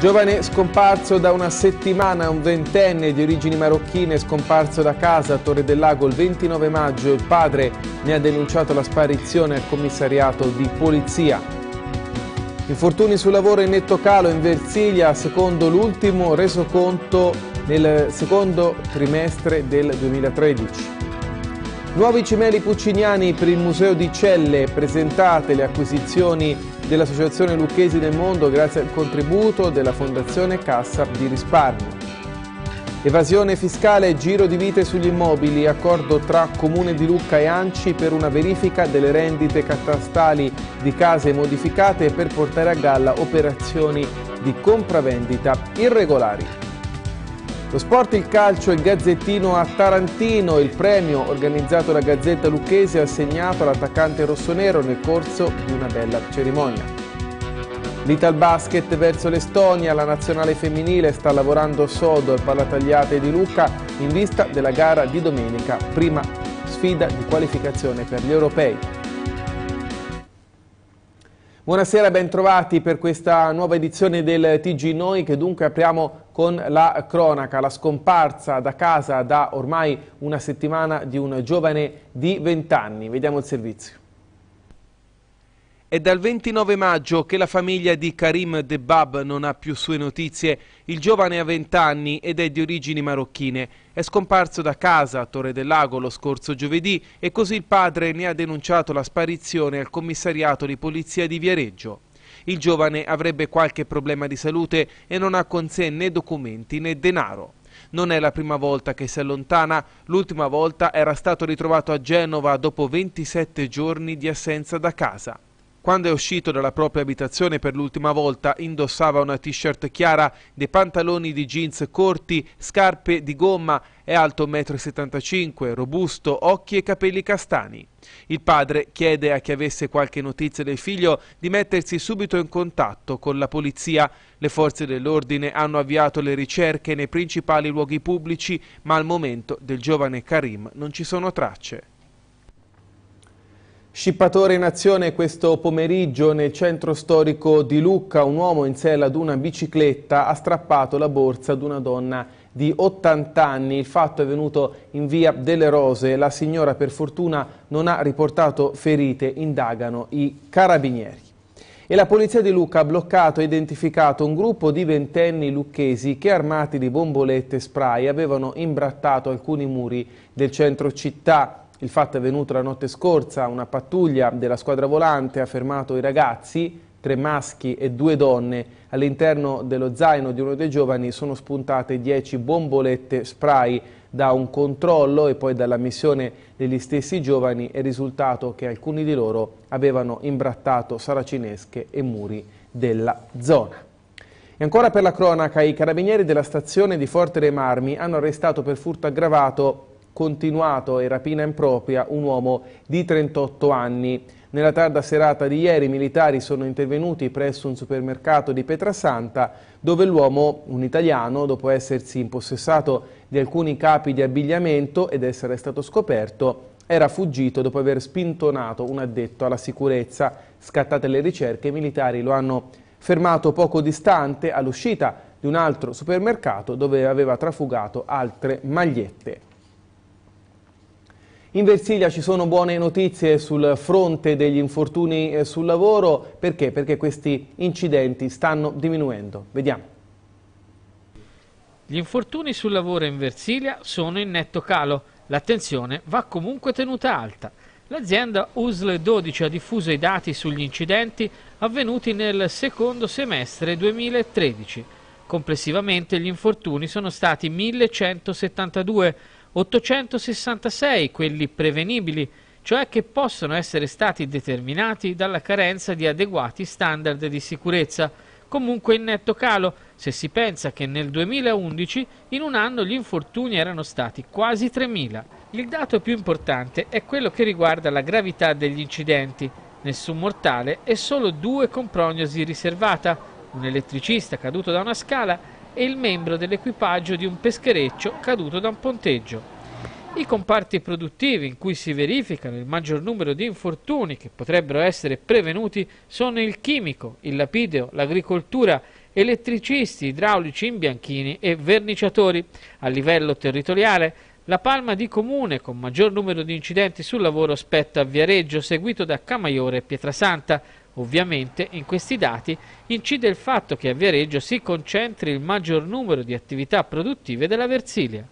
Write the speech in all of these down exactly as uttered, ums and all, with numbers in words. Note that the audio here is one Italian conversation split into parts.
Giovane scomparso da una settimana, un ventenne di origini marocchine scomparso da casa a Torre del Lago il ventinove maggio. Il padre ne ha denunciato la sparizione al commissariato di polizia. Infortuni sul lavoro in netto calo in Versilia, secondo l'ultimo resoconto nel secondo trimestre del duemilatredici. Nuovi cimeli pucciniani per il Museo di Celle, presentate le acquisizioni dell'Associazione Lucchesi del Mondo grazie al contributo della Fondazione Cassa di Risparmio. Evasione fiscale e giro di vite sugli immobili, accordo tra Comune di Lucca e ANCI per una verifica delle rendite catastali di case modificate e per portare a galla operazioni di compravendita irregolari. Lo sport, il calcio, il Gazzettino a Tarantino, il premio organizzato da Gazzetta Lucchese assegnato all'attaccante rossonero nel corso di una bella cerimonia. L'Italbasket verso l'Estonia, la nazionale femminile sta lavorando sodo al Pallatagliate di Lucca in vista della gara di domenica, prima sfida di qualificazione per gli europei. Buonasera, ben trovati per questa nuova edizione del T G Noi, che dunque apriamo con la cronaca, la scomparsa da casa da ormai una settimana di un giovane di venti anni. Vediamo il servizio. È dal ventinove maggio che la famiglia di Karim Debab non ha più sue notizie. Il giovane ha venti anni ed è di origini marocchine. È scomparso da casa a Torre del Lago lo scorso giovedì e così il padre ne ha denunciato la sparizione al commissariato di polizia di Viareggio. Il giovane avrebbe qualche problema di salute e non ha con sé né documenti né denaro. Non è la prima volta che si allontana, l'ultima volta era stato ritrovato a Genova dopo ventisette giorni di assenza da casa. Quando è uscito dalla propria abitazione per l'ultima volta indossava una t-shirt chiara, dei pantaloni di jeans corti, scarpe di gomma, è alto un metro e settantacinque, robusto, occhi e capelli castani. Il padre chiede a chi avesse qualche notizia del figlio di mettersi subito in contatto con la polizia. Le forze dell'ordine hanno avviato le ricerche nei principali luoghi pubblici, ma al momento del giovane Karim non ci sono tracce. Scippatore in azione questo pomeriggio nel centro storico di Lucca. Un uomo in sella ad una bicicletta ha strappato la borsa ad una donna di ottanta anni. Il fatto è avvenuto in via delle Rose. La signora per fortuna non ha riportato ferite, indagano i carabinieri. E la polizia di Lucca ha bloccato e identificato un gruppo di ventenni lucchesi che, armati di bombolette e spray, avevano imbrattato alcuni muri del centro città. Il fatto è avvenuto la notte scorsa. Una pattuglia della squadra volante ha fermato i ragazzi, tre maschi e due donne. All'interno dello zaino di uno dei giovani sono spuntate dieci bombolette spray. Da un controllo e poi dalla missione degli stessi giovani è risultato che alcuni di loro avevano imbrattato saracinesche e muri della zona. E ancora per la cronaca, i carabinieri della stazione di Forte dei Marmi hanno arrestato per furto aggravato continuato e rapina impropria un uomo di trentotto anni. Nella tarda serata di ieri i militari sono intervenuti presso un supermercato di Pietrasanta dove l'uomo, un italiano, dopo essersi impossessato di alcuni capi di abbigliamento ed essere stato scoperto, era fuggito dopo aver spintonato un addetto alla sicurezza. Scattate le ricerche, i militari lo hanno fermato poco distante all'uscita di un altro supermercato dove aveva trafugato altre magliette. In Versilia ci sono buone notizie sul fronte degli infortuni sul lavoro. Perché? Perché questi incidenti stanno diminuendo. Vediamo. Gli infortuni sul lavoro in Versilia sono in netto calo. L'attenzione va comunque tenuta alta. L'azienda U S L dodici ha diffuso i dati sugli incidenti avvenuti nel secondo semestre duemilatredici. Complessivamente gli infortuni sono stati millecentosettantadue, ottocentosessantasei quelli prevenibili, cioè che possono essere stati determinati dalla carenza di adeguati standard di sicurezza, comunque in netto calo se si pensa che nel duemilaundici in un anno gli infortuni erano stati quasi tremila. Il dato più importante è quello che riguarda la gravità degli incidenti, nessun mortale e solo due con prognosi riservata, un elettricista caduto da una scala e il membro dell'equipaggio di un peschereccio caduto da un ponteggio. I comparti produttivi in cui si verificano il maggior numero di infortuni che potrebbero essere prevenuti sono il chimico, il lapideo, l'agricoltura elettricisti, idraulici, imbianchini e verniciatori. A livello territoriale, la palma di comune con maggior numero di incidenti sul lavoro spetta a Viareggio, seguito da Camaiore e Pietrasanta. Ovviamente in questi dati incide il fatto che a Viareggio si concentri il maggior numero di attività produttive della Versilia.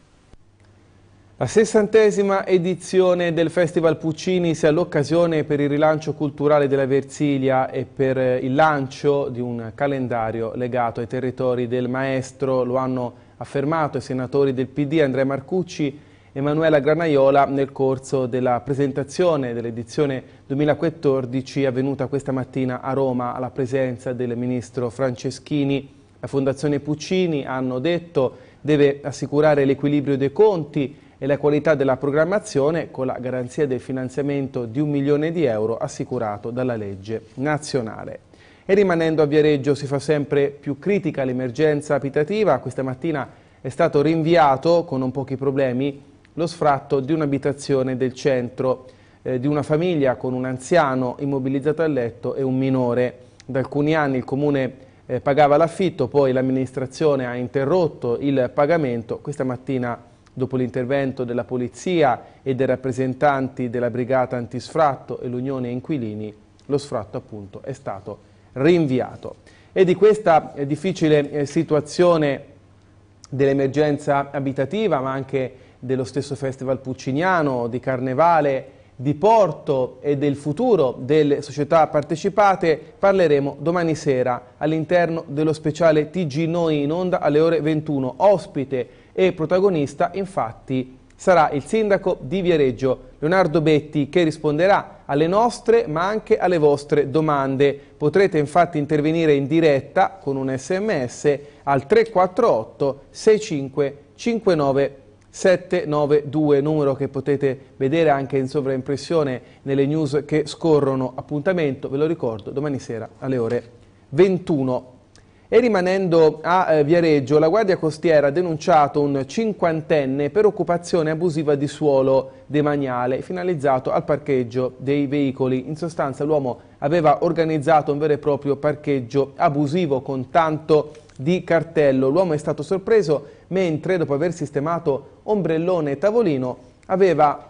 La sessantesima edizione del Festival Puccini sia l'occasione per il rilancio culturale della Versilia e per il lancio di un calendario legato ai territori del maestro. Lo hanno affermato i senatori del P D Andrea Marcucci e Emanuela Granaiola nel corso della presentazione dell'edizione duemilaquattordici avvenuta questa mattina a Roma alla presenza del ministro Franceschini. La Fondazione Puccini, hanno detto, deve assicurare l'equilibrio dei conti e la qualità della programmazione con la garanzia del finanziamento di un milione di euro assicurato dalla legge nazionale. E rimanendo a Viareggio si fa sempre più critica l'emergenza abitativa. Questa mattina è stato rinviato con non pochi problemi lo sfratto di un'abitazione del centro eh, di una famiglia con un anziano immobilizzato a letto e un minore. Da alcuni anni il comune eh, pagava l'affitto, poi l'amministrazione ha interrotto il pagamento. Questa mattina, dopo l'intervento della polizia e dei rappresentanti della brigata antisfratto e l'Unione Inquilini, lo sfratto appunto è stato rinviato. E di questa eh, difficile eh, situazione dell'emergenza abitativa, ma anche dello stesso Festival Pucciniano, di Carnevale, di Porto e del futuro delle società partecipate, parleremo domani sera all'interno dello speciale T G Noi in onda alle ore ventuno. Ospite e protagonista infatti sarà il sindaco di Viareggio, Leonardo Betti, che risponderà alle nostre ma anche alle vostre domande. Potrete infatti intervenire in diretta con un sms al tre quattro otto sei cinque cinque nove sette nove due, numero che potete vedere anche in sovraimpressione nelle news che scorrono. Appuntamento, ve lo ricordo, domani sera alle ore ventuno. E rimanendo a eh, Viareggio, la Guardia Costiera ha denunciato un cinquantenne per occupazione abusiva di suolo demaniale finalizzato al parcheggio dei veicoli. In sostanza l'uomo aveva organizzato un vero e proprio parcheggio abusivo con tanto di cartello. L'uomo è stato sorpreso mentre, dopo aver sistemato ombrellone e tavolino, aveva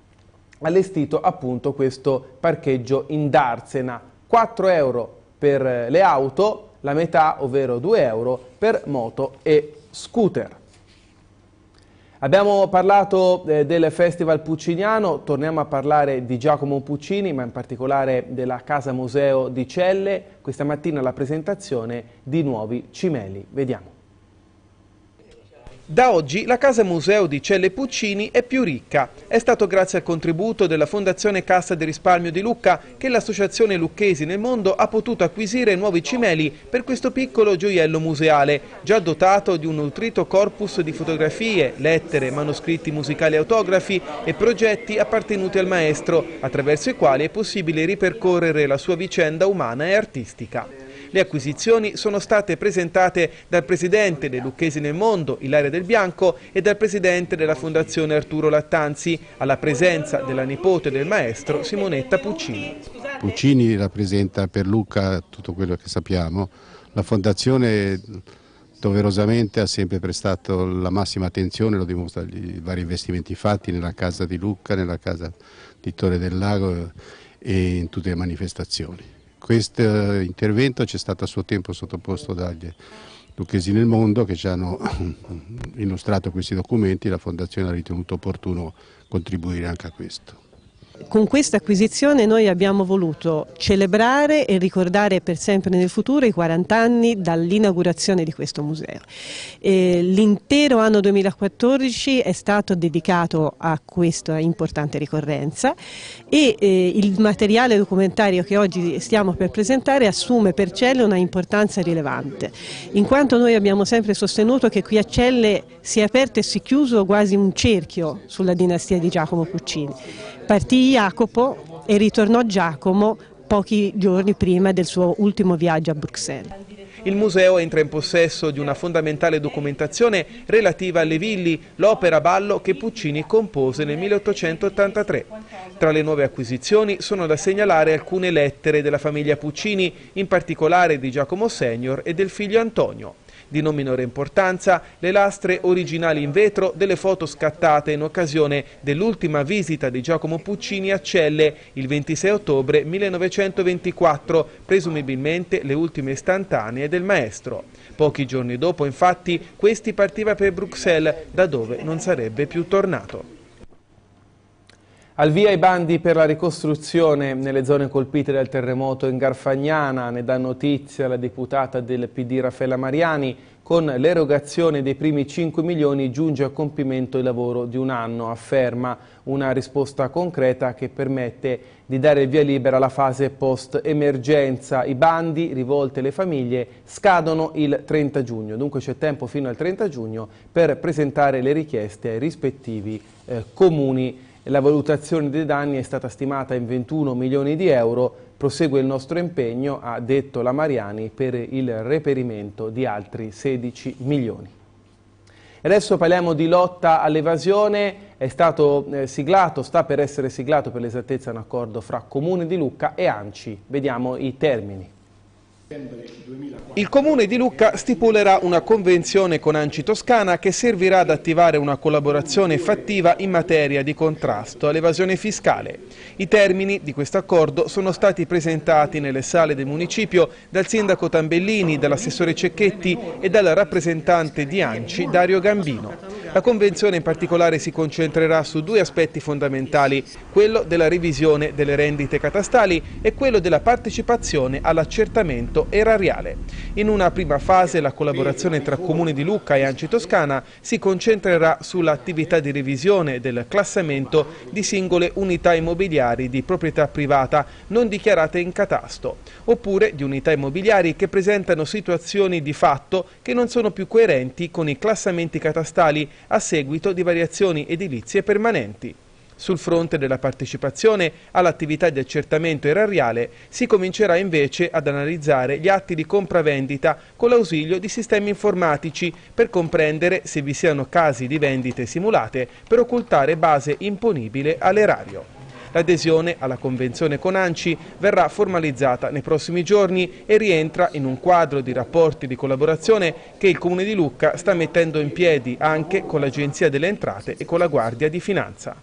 allestito appunto questo parcheggio in darsena. quattro euro per le auto, la metà, ovvero due euro, per moto e scooter. Abbiamo parlato eh, del Festival Pucciniano, torniamo a parlare di Giacomo Puccini, ma in particolare della Casa Museo di Celle. Questa mattina la presentazione di nuovi cimeli. Vediamo. Da oggi la Casa Museo di Celle Puccini è più ricca. È stato grazie al contributo della Fondazione Cassa di Risparmio di Lucca che l'Associazione Lucchesi nel Mondo ha potuto acquisire nuovi cimeli per questo piccolo gioiello museale, già dotato di un nutrito corpus di fotografie, lettere, manoscritti musicali, autografi e progetti appartenuti al maestro, attraverso i quali è possibile ripercorrere la sua vicenda umana e artistica. Le acquisizioni sono state presentate dal presidente dei Lucchesi nel Mondo, Ilaria Del Bianco, e dal presidente della Fondazione Arturo Lattanzi, alla presenza della nipote del maestro Simonetta Puccini. Puccini rappresenta per Lucca tutto quello che sappiamo. La Fondazione doverosamente ha sempre prestato la massima attenzione, lo dimostra i vari investimenti fatti nella casa di Lucca, nella casa di Torre del Lago e in tutte le manifestazioni. Questo intervento ci è stato a suo tempo sottoposto dagli Lucchesi nel Mondo che ci hanno illustrato questi documenti e la Fondazione ha ritenuto opportuno contribuire anche a questo. Con questa acquisizione noi abbiamo voluto celebrare e ricordare per sempre nel futuro i quaranta anni dall'inaugurazione di questo museo. L'intero anno duemilaquattordici è stato dedicato a questa importante ricorrenza e eh, il materiale documentario che oggi stiamo per presentare assume per Celle una importanza rilevante, in quanto noi abbiamo sempre sostenuto che qui a Celle si è aperto e si è chiuso quasi un cerchio sulla dinastia di Giacomo Puccini. Partì Jacopo e ritornò Giacomo pochi giorni prima del suo ultimo viaggio a Bruxelles. Il museo entra in possesso di una fondamentale documentazione relativa alle Villi, l'opera ballo che Puccini compose nel milleottocentottantatré. Tra le nuove acquisizioni sono da segnalare alcune lettere della famiglia Puccini, in particolare di Giacomo Senior e del figlio Antonio. Di non minore importanza le lastre originali in vetro delle foto scattate in occasione dell'ultima visita di Giacomo Puccini a Celle il ventisei ottobre millenovecentoventiquattro, presumibilmente le ultime istantanee del maestro. Pochi giorni dopo, infatti, questi partiva per Bruxelles, da dove non sarebbe più tornato. Al via i bandi per la ricostruzione nelle zone colpite dal terremoto in Garfagnana, ne dà notizia la deputata del P D Raffaella Mariani. Con l'erogazione dei primi cinque milioni giunge a compimento il lavoro di un anno, afferma, una risposta concreta che permette di dare il via libera alla fase post-emergenza. I bandi rivolti alle famiglie scadono il trenta giugno, dunque c'è tempo fino al trenta giugno per presentare le richieste ai rispettivi eh, comuni. La valutazione dei danni è stata stimata in ventuno milioni di euro, prosegue il nostro impegno, ha detto la Mariani, per il reperimento di altri sedici milioni. Adesso parliamo di lotta all'evasione. È stato eh, siglato, sta per essere siglato per l'esattezza un accordo fra Comune di Lucca e ANCI. Vediamo i termini. Il Comune di Lucca stipulerà una convenzione con ANCI Toscana che servirà ad attivare una collaborazione fattiva in materia di contrasto all'evasione fiscale. I termini di questo accordo sono stati presentati nelle sale del municipio dal sindaco Tambellini, dall'assessore Cecchetti e dal rappresentante di ANCI Dario Gambino. La convenzione in particolare si concentrerà su due aspetti fondamentali, quello della revisione delle rendite catastali e quello della partecipazione all'accertamento erariale. In una prima fase la collaborazione tra Comune di Lucca e ANCI Toscana si concentrerà sull'attività di revisione del classamento di singole unità immobiliari di proprietà privata non dichiarate in catasto, oppure di unità immobiliari che presentano situazioni di fatto che non sono più coerenti con i classamenti catastali a seguito di variazioni edilizie permanenti. Sul fronte della partecipazione all'attività di accertamento erariale si comincerà invece ad analizzare gli atti di compravendita con l'ausilio di sistemi informatici per comprendere se vi siano casi di vendite simulate per occultare base imponibile all'erario. L'adesione alla convenzione con ANCI verrà formalizzata nei prossimi giorni e rientra in un quadro di rapporti di collaborazione che il Comune di Lucca sta mettendo in piedi anche con l'Agenzia delle Entrate e con la Guardia di Finanza.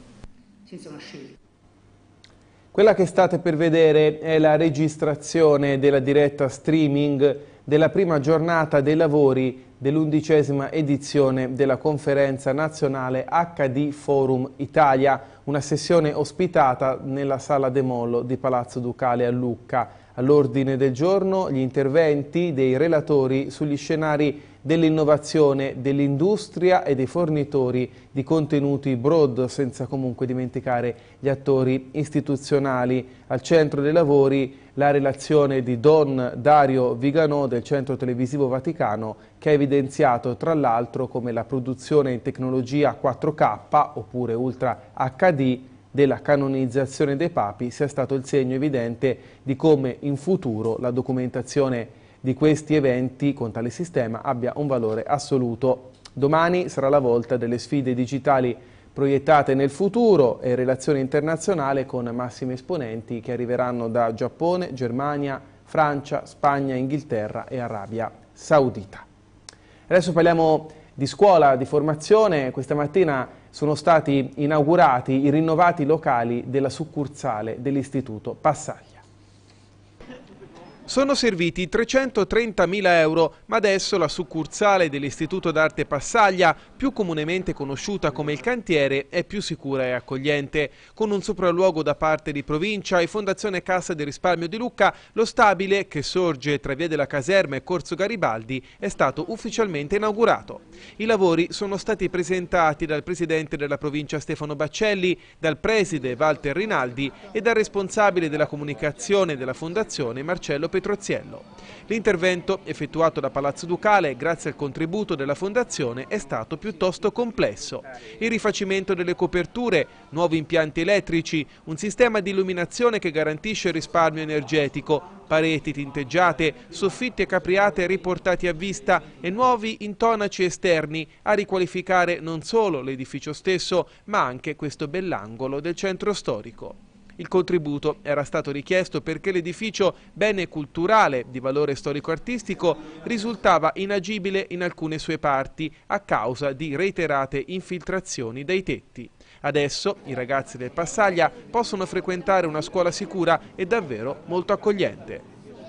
Quella che state per vedere è la registrazione della diretta streaming della prima giornata dei lavori dell'undicesima edizione della conferenza nazionale acca di Forum Italia, una sessione ospitata nella Sala De Mollo di Palazzo Ducale a Lucca. All'ordine del giorno gli interventi dei relatori sugli scenari dell'innovazione, dell'industria e dei fornitori di contenuti broad, senza comunque dimenticare gli attori istituzionali. Al centro dei lavori la relazione di Don Dario Viganò del Centro Televisivo Vaticano, che ha evidenziato tra l'altro come la produzione in tecnologia quattro K oppure Ultra acca di della canonizzazione dei papi sia stato il segno evidente di come in futuro la documentazione di questi eventi con tale sistema abbia un valore assoluto. Domani sarà la volta delle sfide digitali proiettate nel futuro e relazione internazionale con massimi esponenti che arriveranno da Giappone, Germania, Francia, Spagna, Inghilterra e Arabia Saudita. Adesso parliamo di scuola, di formazione. Questa mattina sono stati inaugurati i rinnovati locali della succursale dell'Istituto Passaglia. Sono serviti trecentotrentamila euro, ma adesso la succursale dell'Istituto d'Arte Passaglia, più comunemente conosciuta come il Cantiere, è più sicura e accogliente. Con un sopralluogo da parte di Provincia e Fondazione Cassa di Risparmio di Lucca, lo stabile, che sorge tra Via della Caserma e Corso Garibaldi, è stato ufficialmente inaugurato. I lavori sono stati presentati dal Presidente della Provincia Stefano Baccelli, dal Preside Walter Rinaldi e dal responsabile della comunicazione della Fondazione Marcello Petroziello. L'intervento, effettuato da Palazzo Ducale grazie al contributo della Fondazione, è stato più piuttosto complesso. Il rifacimento delle coperture, nuovi impianti elettrici, un sistema di illuminazione che garantisce il risparmio energetico, pareti tinteggiate, soffitti e capriate riportati a vista e nuovi intonaci esterni a riqualificare non solo l'edificio stesso, ma anche questo bell'angolo del centro storico. Il contributo era stato richiesto perché l'edificio, bene culturale di valore storico-artistico, risultava inagibile in alcune sue parti a causa di reiterate infiltrazioni dai tetti. Adesso i ragazzi del Passaglia possono frequentare una scuola sicura e davvero molto accogliente.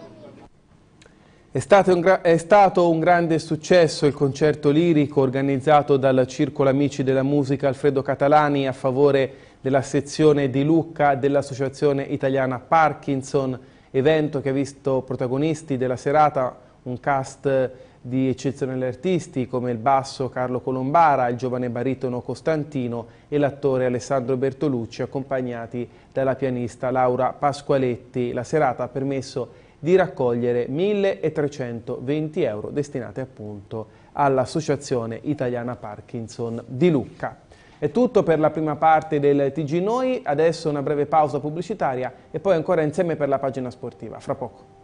È stato, un è stato un grande successo il concerto lirico organizzato dal Circolo Amici della Musica Alfredo Catalani a favore della sezione di Lucca dell'Associazione Italiana Parkinson, evento che ha visto protagonisti della serata un cast di eccezionali artisti come il basso Carlo Colombara, il giovane baritono Costantino e l'attore Alessandro Bertolucci, accompagnati dalla pianista Laura Pasqualetti. La serata ha permesso di raccogliere milletrecentoventi euro destinati appunto all'Associazione Italiana Parkinson di Lucca. È tutto per la prima parte del T G Noi, adesso una breve pausa pubblicitaria e poi ancora insieme per la pagina sportiva. Fra poco.